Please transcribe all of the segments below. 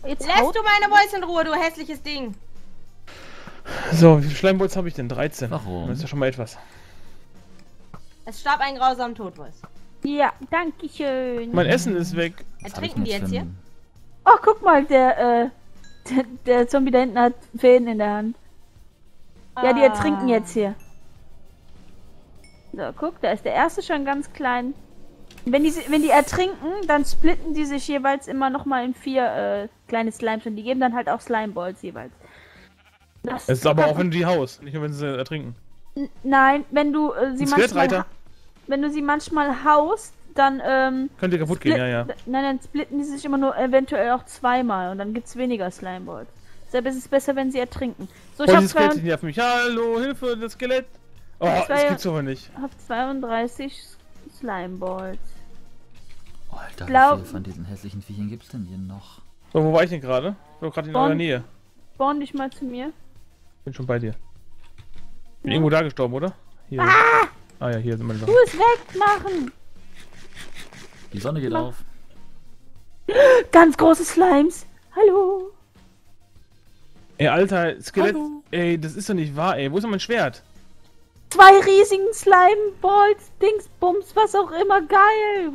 Jetzt Lässt du meine Voice in Ruhe, du hässliches Ding. So, wie viele Schleimbolzen habe ich denn? 13. Warum? Das ist ja schon mal etwas. Es starb ein grausamen Tod, Voice. Ja, danke schön. Mein Essen ist weg. Ertrinken die jetzt hier? Oh, guck mal, der Zombie da hinten hat Fäden in der Hand. Ja, die ertrinken jetzt hier. So, guck, da ist der erste schon ganz klein. Wenn die ertrinken, dann splitten die sich jeweils immer nochmal in 4 kleine Slimes und die geben dann halt auch Slimeballs jeweils. Das ist aber auch, wenn du die haust, nicht nur wenn sie ertrinken. Nein, wenn du sie Skelettreiter. wenn du sie manchmal haust, dann Könnte kaputt gehen, ja. Nein, dann splitten die sich immer nur eventuell auch zweimal und dann gibt's weniger Slimeballs. Deshalb ist es besser, wenn sie ertrinken. So, ich dieses Skelett nervt mich. Hallo, Hilfe, das Skelett. Oh, das gibt's aber nicht. Ich hab 32 Slimeballs. Oh, Alter, wie viele von diesen hässlichen Viechern gibt's denn hier noch? So, wo war ich denn gerade? Ich war gerade in eurer Nähe. Spawn dich mal zu mir. Bin schon bei dir. Bin irgendwo da gestorben, oder? Hier. Ah ja, hier sind meine Du Sachen. es wegmachen! Die Sonne geht auf. Ganz große Slimes! Hallo! Ey, Alter, Skelett. Hallo. Ey, das ist doch nicht wahr, ey. Wo ist denn mein Schwert? 2 riesigen Slimeballs, Dingsbums, was auch immer, geil!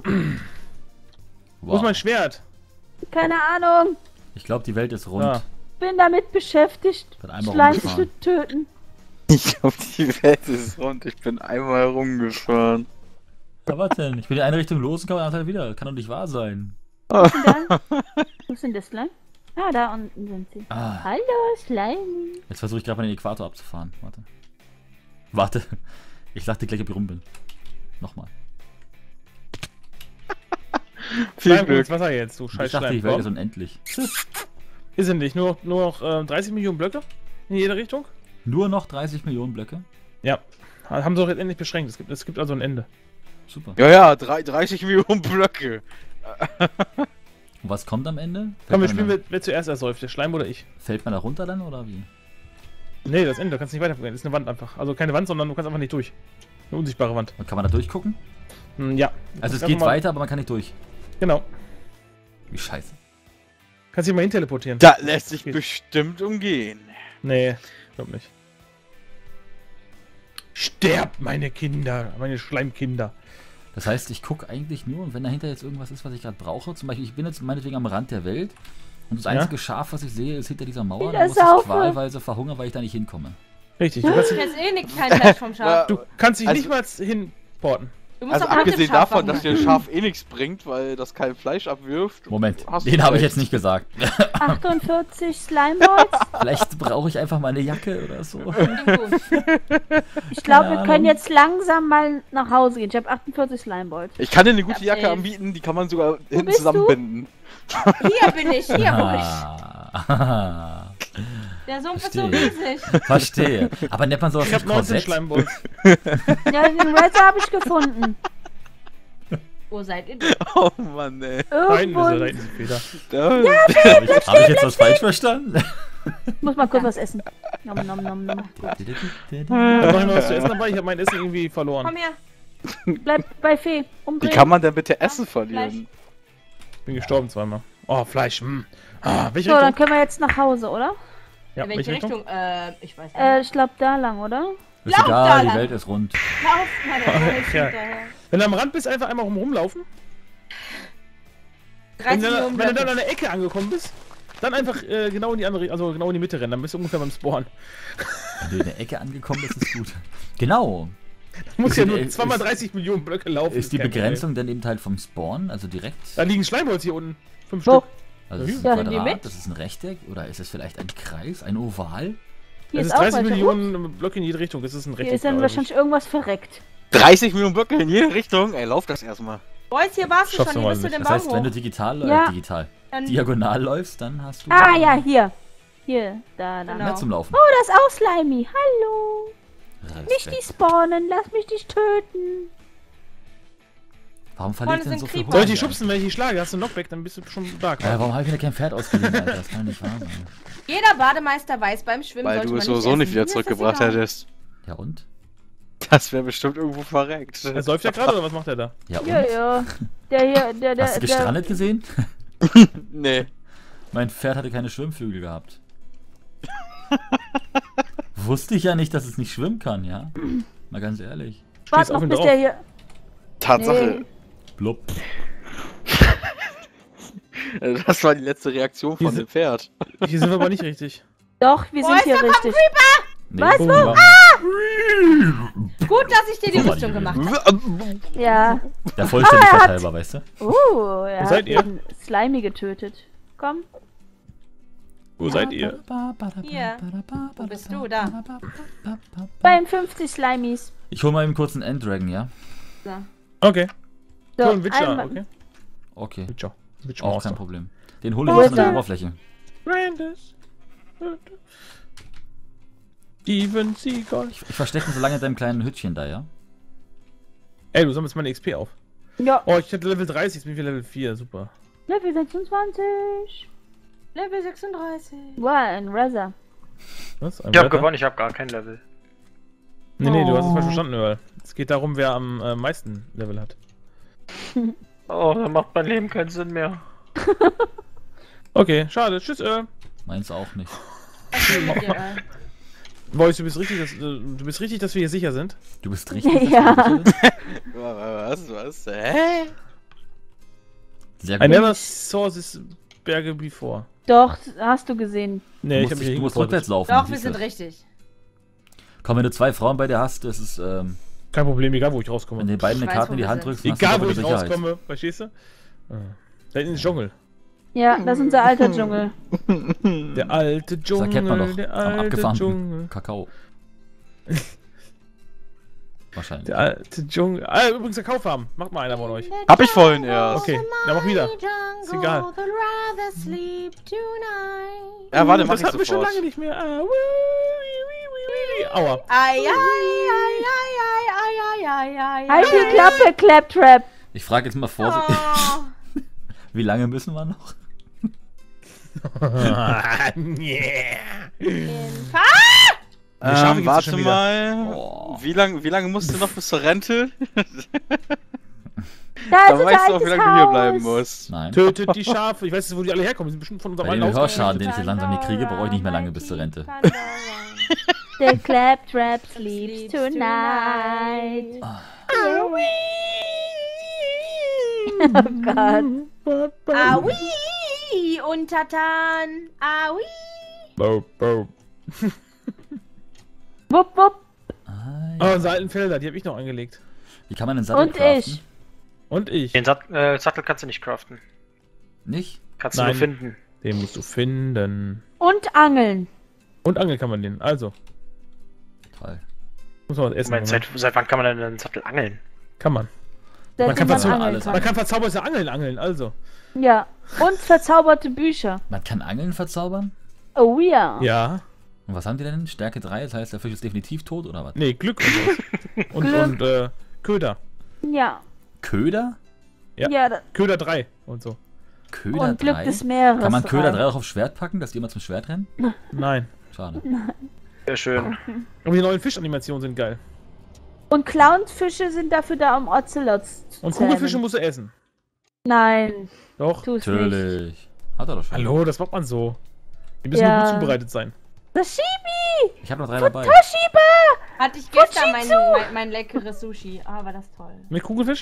Wo ist mein Schwert? Keine Ahnung. Ich glaube, die Welt ist rund. Ja. Bin damit beschäftigt, Wird einmal Slimes rumgefahren. zu töten. Ich glaube, die Welt ist rund. Ich bin einmal rumgefahren. Ja, was denn? Ich bin in eine Richtung los und komme nachher wieder. Kann doch nicht wahr sein. Wo ist denn das Slime? Ah, da unten sind sie. Ah, Hallo, Slime. jetzt versuche ich gerade mal den Äquator abzufahren. Warte. Ich sag dir gleich, ob ich rum bin. Nochmal. Viel Bleib Glück. ins Wasser jetzt, du scheiß Ich dachte, die Schleim. Welt ist unendlich. Ist sie nicht. Nur noch 30 Millionen Blöcke? In jede Richtung? Nur noch 30 Millionen Blöcke? Ja. Haben sie auch jetzt endlich beschränkt. Es gibt also ein Ende. Super. Ja, 30 Millionen Blöcke. Und was kommt am Ende? Komm, wir man spielen, da, wer zuerst ersäuft, der Schleim oder ich. fällt man da runter dann oder wie? Nee, das Ende, du kannst nicht weitergehen. Das ist eine Wand einfach. Also keine Wand, sondern du kannst einfach nicht durch. Eine unsichtbare Wand. Und kann man da durchgucken? Ja. Also es Einfach geht mal- weiter, aber man kann nicht durch. Genau. Wie scheiße. Kannst dich mal hin teleportieren. Da lässt sich Geht. bestimmt umgehen. Nee, glaub nicht. Sterbt, meine Kinder, meine Schleimkinder. Das heißt, ich gucke eigentlich nur und wenn dahinter jetzt irgendwas ist, was ich gerade brauche, zum Beispiel, ich bin jetzt meinetwegen am Rand der Welt und das einzige Schaf, was ich sehe, ist hinter dieser Mauer, da Wieder muss ich saufen. qualweise verhungern, weil ich da nicht hinkomme. Richtig, du kannst, Ich esse eh kein Fleisch vom Schaf. du kannst dich Also- nicht mal hinporten. Du musst Also auch nach dem abgesehen Schaf davon, dass wachen. der Schaf eh nichts bringt, weil das kein Fleisch abwirft. Moment, hast du den habe ich recht. jetzt nicht gesagt. 48 Slimeballs. Vielleicht brauche ich einfach mal eine Jacke oder so. Klingt gut. Ich glaube, Keine wir können Ahnung. jetzt langsam mal nach Hause gehen. Ich habe 48 Slimeballs. Ich kann dir eine gute Jacke safe. anbieten, die kann man sogar hinten bist du? zusammenbinden. Hier bin ich, hier wo ich. Ah, Der Sumpf ist so Verstehe. riesig. verstehe. Aber nennt man sowas Ich hab nicht 19 Korsett? Schleimbolzen. Ja, den Razor habe ich gefunden. Wo seid ihr denn? Oh Mann, ey. Da hinten Irgendwo. ist er, da hinten ist Peter. Habe ich jetzt was falsch verstanden? Ich muss mal kurz was essen. Nom, nom, nom, nom. Gut. Da hab ich noch was zu essen dabei, ich habe mein Essen irgendwie verloren. Komm her. Bleib bei Fee. Wie Umdrehen. kann man denn bitte Essen verlieren? Bin gestorben zweimal. Oh, Fleisch. Welche So, dann Richtung? können wir jetzt nach Hause, oder? Ja, In welche Richtung? Ich weiß nicht. Ich glaube da lang, oder? Ist Lauf egal, da die lang. Welt ist rund. Lauf, meine Freunde, Ja. hinterher. Wenn du am Rand bist, einfach einmal rumlaufen. 30 Millionen Wenn du dann Blöcke. an der Ecke angekommen bist, dann einfach genau in die andere, also genau in die Mitte rennen, dann bist du ungefähr beim Spawn. Wenn du in der Ecke angekommen bist, ist gut. Genau. Du musst ja nur Ist- 2x30 Millionen Blöcke laufen. Ist die kein Begrenzung dann eben halt vom Spawn, also direkt? Problem. Da liegen Schleimholz hier unten. 5 Wo? Stück. Also es ist Ja, ein nehmen wir Quadrat, mit. das ist ein Rechteck oder ist es vielleicht ein Kreis, ein Oval? Hier Es ist ist auch 30 weiter. Millionen Blöcke in jede Richtung. Es ist ein Hier Rechteck. ist dann glaub ich. wahrscheinlich irgendwas verreckt. 30 Millionen Blöcke in jede Richtung? Ey, lauf das erstmal. Boys, hier warst du Schaffst schon, du hier mal bist du nicht. den Das Baum heißt, wenn du hoch. Ja. Dann- diagonal läufst, dann hast du Ah, ja, hier. Hier, da. Genau. mehr zum Laufen. Oh, das ist auch Slimy. Hallo. Nicht die Respekt. spawnen. Lass mich dich töten. Warum verliert Vorne denn so sind viel Creeper. Soll Hunger? ich die schubsen, wenn ich die schlage? Hast du einen Knockback, dann bist du schon da. Warum habe ich mir kein Pferd ausgeliehen, Alter? Das kann nicht wahr sein. Jeder Bademeister weiß, beim Schwimmen Weil sollte du man es sowieso nicht essen. wieder Mir ist das zurückgebracht egal. hättest. Ja und? Das wäre bestimmt irgendwo verreckt. Er säuft ja gerade, oder was macht er da? Ja und? Ja, ja. Der hier, der. Hast du gestrandet gesehen? Nee. Mein Pferd hatte keine Schwimmflügel gehabt. Wusste ich ja nicht, dass es nicht schwimmen kann, ja? Mal ganz ehrlich. Warte noch, auf ihn bis drauf. der hier... Tatsache. Nee. Blub. Das war die letzte Reaktion von Diese- dem Pferd. Hier sind wir aber nicht richtig. Doch, wir sind ist hier da richtig. Nee, Was? Bomber. Gut, dass ich dir die Guck mal, Rüstung die- gemacht habe. Ja. Der Vollständigkeit er hat- halber, weißt du? Er seid hat ihr? den Slimy getötet. Komm. Wo seid ihr? Hier. Wo bist du? Da. 52 Slimies. Ich hol mal eben kurz einen Enddragon, ja? So. Okay. So, So, ein Witcher, einmal- okay. Okay, Witcher. Witcher auch Monster. kein Problem. Den hole ich Wo jetzt ist an der er? Oberfläche. Brandis. Steven Seagal. Ich verstecke mich so lange in deinem kleinen Hütchen da, ja? Ey, du sammelst meine XP auf. Ja. Oh, ich hatte Level 30, jetzt bin ich wieder Level 4, super. Level 26. Level 36. Wow, ein Razor. Was? Ein Ich hab Wörter? gewonnen, ich hab gar kein Level. Nee, du hast es Oh. falsch verstanden, Earl. Es geht darum, wer am meisten Level hat. Oh, dann macht mein Leben keinen Sinn mehr. Okay, schade. Tschüss, Earl. Meins auch nicht. Ja. Boys, du bist richtig, dass wir hier sicher sind. Du bist richtig. Ja. Was? Hä? Sehr I gut. never saw this Berge before. Doch, hast du gesehen. Nee, ich hab Du mich musst hier rückwärts laufen. Doch, wir siehst du. sind richtig. Komm, wenn du 2 Frauen bei dir hast, das ist, Kein Problem, egal wo ich rauskomme. wenn du beiden eine Ich weiß, Karte in wo die wir Hand sind. drückst, dann hast Egal du wo ich doppelte Sicherheit. rauskomme, verstehst du? Da hinten ist Dschungel. Ja, das ist unser alter Dschungel. Der alte Das Dschungel, erkennt man doch der am alte abgefahrenen Dschungel. Kakao. Wahrscheinlich. Der alte Dschungel. Ah, übrigens der Kauffarm. Macht mal einer von euch. Hab ich vorhin erst. Okay, ja, mach wieder. Ist egal. Ja, warte, mach Das ich hatten wir schon sofort. lange nicht mehr. Ah, Aua. Ai, ai, ai, ai, ai, ai, ai, ai, Halt die Klappe, Claptrap. Ich frage jetzt mal vorsichtig, Oh. wie lange müssen wir noch? Yeah. Die Schafe gibt's Warte schon wieder. mal. Oh. Wie lange musst du noch bis zur Rente? Da ist Da unser weißt du auch, wie altes lange du hier bleiben Haus. musst. Nein. Tötet die Schafe. Ich weiß nicht, wo die alle herkommen. Die sind bestimmt von unserem Bei dem alten Haus. Hörschaden, den ich jetzt langsam hier kriege, brauche ich nicht mehr lange bis zur Rente. The Claptrap sleeps tonight. Oh Gott. Aui, untertan. Aui. Boop, boop. Wupp, wupp. Ah, Oh, ja. unsere alten Felder, die habe ich noch angelegt. Wie kann man den Sattel Und craften? ich. Und ich. Den Sattel kannst du nicht craften. Nicht? Kannst du Nein. nur finden. Den musst du finden. Und angeln. Und angeln kann man den. Also, Toll. muss man was Ich essen. meine, seit wann kann man denn einen Sattel angeln? Kann man. Seitdem kann man dazu angeln alles kann. Man kann verzauberte Angeln, also. Ja. Und verzauberte Bücher. Man kann Angeln verzaubern? Oh ja. Ja. Und was haben die denn? Stärke 3, das heißt, der Fisch ist definitiv tot oder was? Nee, Glück und so. Glück. Und Köder. Ja. Köder? Ja. Ja, da- Köder 3 und so. Köder und Glück 3? des Meeres. Kann man Köder rein. 3 auch aufs Schwert packen, dass die immer zum Schwert rennen? Nein. Schade. Sehr schön. Aber die neuen Fischanimationen sind geil. Und Clownfische sind dafür da, um Ocelots zu Und zähmen. Kugelfische musst du essen. Nein, Doch. tu es nicht. Natürlich. Hat er doch schon. Hallo, das macht man so. Die müssen Ja. nur gut zubereitet sein. Sashimi! Ich habe noch 3 dabei. Toshiba! Hatte ich gestern Fujitsu! mein leckeres Sushi. Ah, war das toll. Mit Kugelfisch?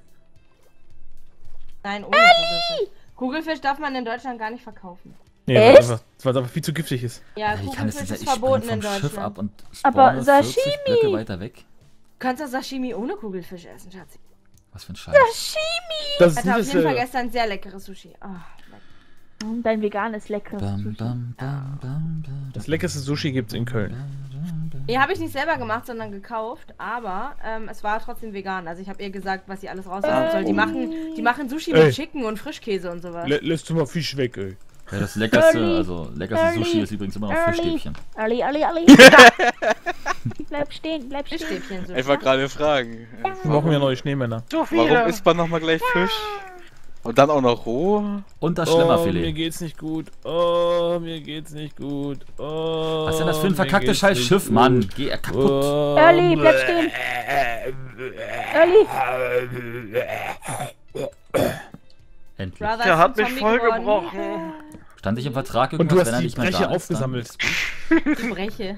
Nein, ohne Kugelfisch. Kugelfisch darf man in Deutschland gar nicht verkaufen. Nee, Echt? weil es einfach viel zu giftig ist. Ja, Ich kann es Kugelfisch nicht, ist ich springe verboten vom in Schiff Deutschland. ab und Aber spawne 40 Sashimi! Blöcke weiter weg. Du kannst das Sashimi ohne Kugelfisch essen, Schatzi. Was für ein Scheiß. Sashimi! Das ist Hatte nicht auf jeden Fall dasselbe. gestern sehr leckeres Sushi. Ah, Dein veganes leckeres Bam, Sushi. bam, bam, bam, bam, Das leckerste Sushi gibt's in Köln. nee, habe ich nicht selber gemacht, sondern gekauft. Aber es war trotzdem vegan. Also ich habe ihr gesagt, was sie alles raussuchen soll. Die machen Sushi Ey. mit Chicken und Frischkäse und sowas. Lässt du mal Fisch weg, ey. Ja, das leckerste, Early. also leckerste Early. Sushi ist übrigens immer noch Early. Fischstäbchen. Ali. Bleib stehen, bleib stehen. Fischstäbchen Sushi. Ich wollte gerade fragen. Wir brauchen ja neue Schneemänner. So Warum isst man nochmal gleich Fisch? Und dann auch noch roh? Und das Oh, mir Schlemmerfilet. geht's nicht gut. Oh, mir geht's nicht gut. Oh, Was ist denn das für ein mir verkacktes geht's scheiß nicht Schiff, gut. Mann? Geh kaputt. Oh, Early, bleib stehen. Early. Endlich. Brother Der ist hat ein mich Zombie voll geworden. gebrochen. Stand nicht im Vertrag Und irgendwas, du hast wenn er die nicht mehr Breche da ist, aufgesammelt. Die Breche.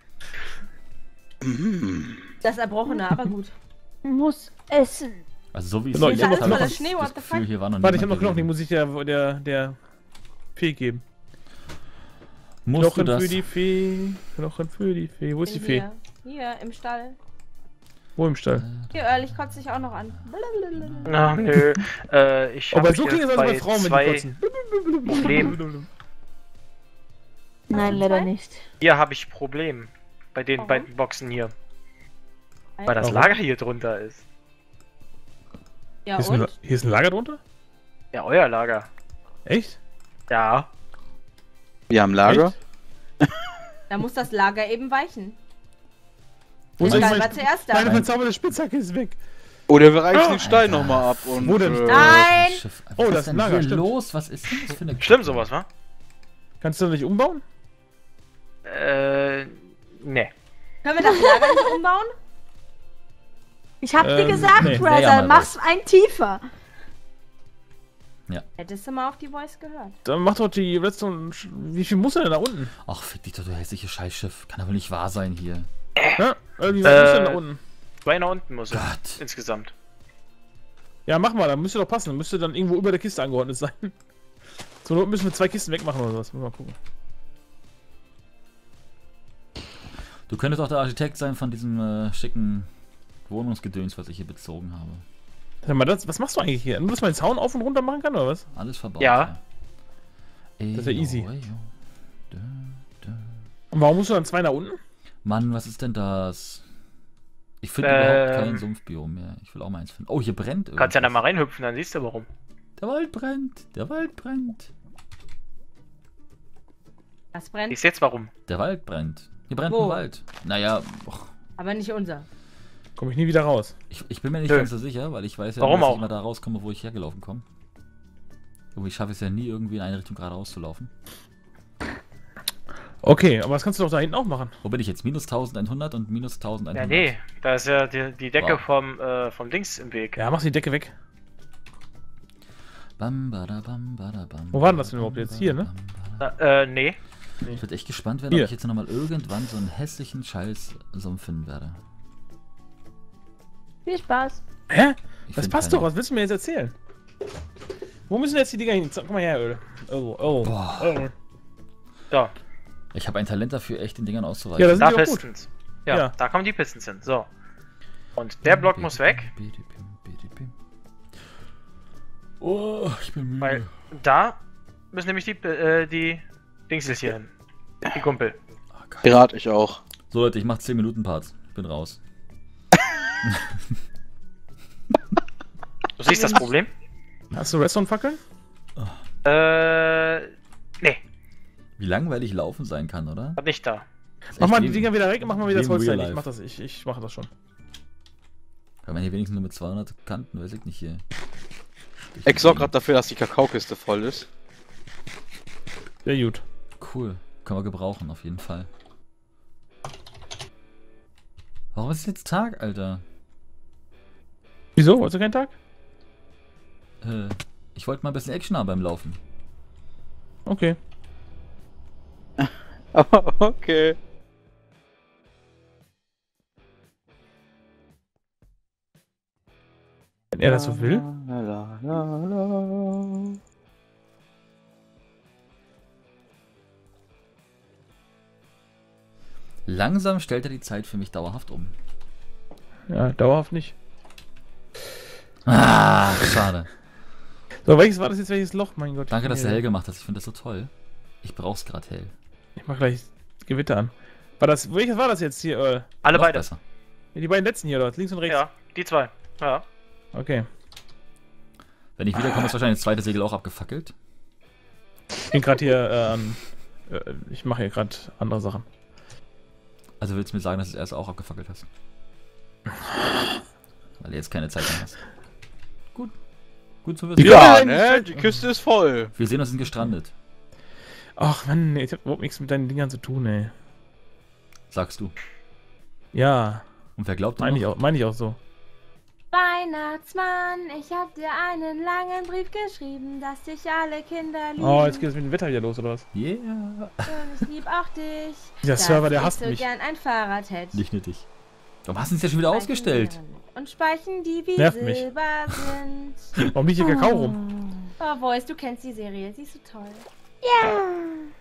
Das Erbrochene, aber gut. Muss essen. Also so wie es Genau, hier ich hab ist, noch- habe ich voller das, Schnee, das what the Gefühl, fuck? hier war noch Warte, ich hab noch niemand Knochen, die gewesen. muss ich der Fee geben. Musst du Knochen das? für die Fee. Knochen für die Fee. Wo ist die Fee? Hier, im Stall. Wo im Stall? Hier, Earl, ich kotze dich auch noch an. Ach nö. Ich Aber hab so hier klingen das bei bei Frauen, wenn die zwei kotzen. Problemen. Nein, leider nicht. Hier habe ich Problem. Bei den Warum? beiden Boxen hier. Weil das Warum? Lager hier drunter ist. Ja, Hier ist ein Lager drunter? Ja, euer Lager. Echt? Ja. Wir haben Lager. Echt? Da muss das Lager eben weichen. Wo ist Der eigentlich Stall war zuerst da. meine verzauberte Spitzhacke ist weg. Oder wir reißen den Stein nochmal ab und. Wo denn? Nein! Schiff. Was Oh, ist das ist denn ein Lager, hier stimmt. los? Was ist denn das für eine... Stimmt sowas, wa? Kannst du nicht umbauen? Ne. Können wir das Lager nicht umbauen? Ich hab dir gesagt, nee. Brother, Ja, mal mach's ein tiefer. Hättest du mal auf die Voice gehört. Dann mach doch die Redstone. Wie viel muss er denn da unten? Ach, fick dich doch, du hässliche Scheißschiff. Kann aber nicht wahr sein hier. Ja? Wie weit muss er denn da unten? 2 nach unten muss er. Gott. Insgesamt. Ja, mach mal, dann müsste doch passen. Dann müsste dann irgendwo über der Kiste angeordnet sein. So Not müssen wir 2 Kisten wegmachen oder sowas. Mal gucken. Du könntest auch der Architekt sein von diesem schicken Wohnungsgedöns, was ich hier bezogen habe. Sag mal, was machst du eigentlich hier? Nur, dass man den Zaun auf und runter machen kann, oder was? Alles verbaut. Ja. Das ist ja easy. Ejo, ejo. Da, da. Und warum musst du dann 2 nach unten? Mann, was ist denn das? Ich finde überhaupt kein Sumpfbiom mehr. Ich will auch mal eins finden. Oh, hier brennt irgendwas. Kannst ja da mal reinhüpfen, dann siehst du warum. Der Wald brennt. Der Wald brennt. Das brennt, Siehst jetzt warum? Der Wald brennt. Hier brennt Wo? ein Wald. Naja, och, aber nicht unser. Komm ich nie wieder raus. ich bin mir nicht Nö. ganz so sicher, weil ich weiß ja, Warum dass auch? ich immer da rauskomme, wo ich hergelaufen komme. Aber ich schaffe es ja nie irgendwie in eine Richtung geradeaus zu laufen. Okay, aber das kannst du doch da hinten auch machen. Wo bin ich jetzt? Minus 1100 und minus 1100. Ja, nee. Da ist ja die Decke Wow. vom Dings im Weg. Ja, mach die Decke weg. Bam, bada, bam, bada, bam, Wo war denn das denn überhaupt jetzt? Hier, ne? Nee. Ich würde echt gespannt werden, Hier. ob ich jetzt nochmal irgendwann so einen hässlichen Scheiß-Sumpf finden werde. Viel Spaß. Hä? Ich Das find passt keine. doch, was willst du mir jetzt erzählen? Wo müssen jetzt die Dinger hin? Komm mal her, Öl. Oh. Boah. So, Ich habe ein Talent dafür, echt den Dingern auszuweichen. Ja, das da sind die auch gut. Pistons. Ja, Ja. da kommen die Pistons hin. So. Und der Block muss weg, Oh, ich bin müde. weil da müssen nämlich die Dingsels hier hin. Die Kumpel. Oh, Gott. Pirat ich auch. So Leute, ich mach 10 Minuten Parts. Ich bin raus. Du siehst das Problem? Hast du Redstone-Fackeln? Nee, Wie langweilig Laufen sein kann, oder? hat nicht da. Ist Mach echt mal die wie- Dinger wieder weg und mach mal wieder das wie im Holz Real rein. Ich Life. mach das, ich mache das schon. Wenn man hier wenigstens nur mit 200 Kanten, weiß ich nicht hier. Ich sorg grad dafür, dass die Kakaokiste voll ist. Sehr gut. Cool. Können wir gebrauchen, auf jeden Fall. Warum ist jetzt Tag, Alter? Wieso? Wolltest du keinen Tag? Ich wollte mal ein bisschen Action haben beim Laufen. Okay. Okay. Wenn er das so will. La, la, la, la. Langsam stellt er die Zeit für mich dauerhaft um. Ja, dauerhaft nicht. Ah, schade. So, welches war das jetzt? Welches Loch? Mein Gott. Danke, dass du hell gemacht hast. Ich finde das so toll. Ich brauch's gerade hell. Ich mach gleich Gewitter an. Welches war das jetzt hier? Alle Noch beide. besser. Die beiden letzten hier dort, links und rechts. Ja, die zwei. Ja. Okay. Wenn ich wiederkomme, ist wahrscheinlich das zweite Segel auch abgefackelt. Ich bin gerade hier ich mache hier gerade andere Sachen. Also willst du mir sagen, dass du es erst auch abgefackelt hast? Weil du jetzt keine Zeit mehr hast. Gut. Gut zu wissen. Ja, ne? Die Küste ist voll. Wir sehen uns sind gestrandet. Ach Mann, ich hab überhaupt nichts mit deinen Dingern zu tun, ey. Sagst du. Ja, Und wer glaubt dir meine noch? ich auch so. Weihnachtsmann, ich hab dir einen langen Brief geschrieben, dass dich alle Kinder lieben. Oh, jetzt geht es mit dem Wetter wieder los, oder was? Yeah. Und ich lieb auch dich. Der Server, der dass hasst ich so mich. gern ein Fahrrad hätte. Nicht nötig. Warum hast du es ja schon wieder ausgestellt? Und Speichen, die wie Nervt mich. Silber sind. Warum liegt hier Kakao rum? Oh, Voice, du kennst die Serie, sie ist so toll. Ja.